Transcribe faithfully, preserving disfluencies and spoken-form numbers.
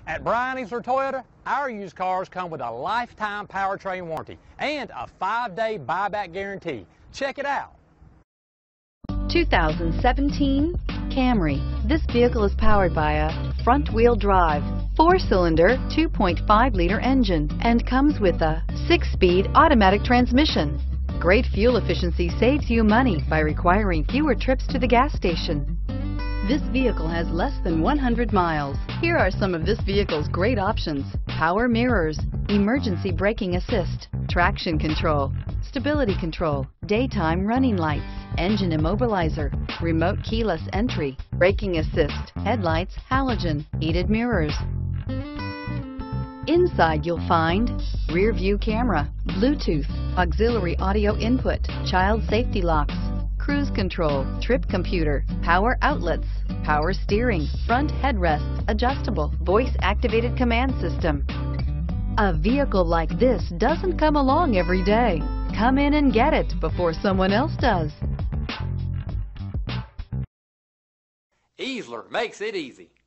At Brian Easler Toyota, our used cars come with a lifetime powertrain warranty and a five-day buyback guarantee. Check it out. two thousand seventeen Camry. This vehicle is powered by a front-wheel drive, four-cylinder, two point five liter engine, and comes with a six-speed automatic transmission. Great fuel efficiency saves you money by requiring fewer trips to the gas station. This vehicle has less than one hundred miles. Here are some of this vehicle's great options: power mirrors, emergency braking assist, traction control, stability control, daytime running lights, engine immobilizer, remote keyless entry, braking assist, headlights, halogen, heated mirrors. Inside you'll find rear view camera, Bluetooth, auxiliary audio input, child safety locks, cruise control, trip computer, power outlets, power steering, front headrests, adjustable, voice activated command system. A vehicle like this doesn't come along every day. Come in and get it before someone else does. Easler makes it easy.